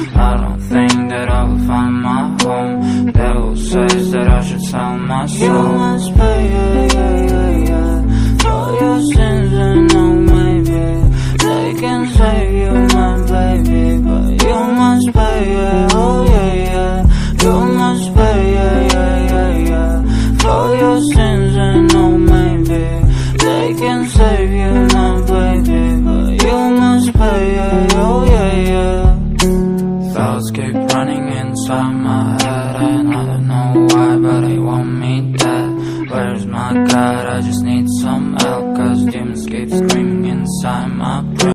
I don't think that I will find my home. Devil says that I should sell my soul. You must pay, yeah, yeah, yeah, yeah, for your sins, and no, maybe they can save you, my baby, but you must pay, yeah, oh yeah, yeah. You must pay, yeah, yeah, yeah, yeah, for your sins, and no, maybe they can save you, my baby, but you must pay, yeah, oh yeah, yeah. Thoughts keep running inside my head, and I don't know why, but they want me dead. Where's my God? I just need some